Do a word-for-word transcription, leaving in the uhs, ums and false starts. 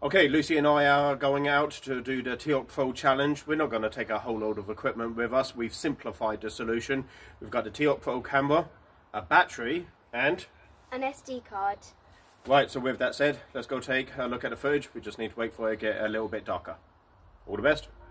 Okay, Lucy and I are going out to do the T I O C Pro challenge. We're not going to take a whole load of equipment with us. We've simplified the solution. We've got the T I O C Pro camera, a battery, and an S D card. Right, so with that said, let's go take a look at the footage. We just need to wait for it to get a little bit darker. All the best.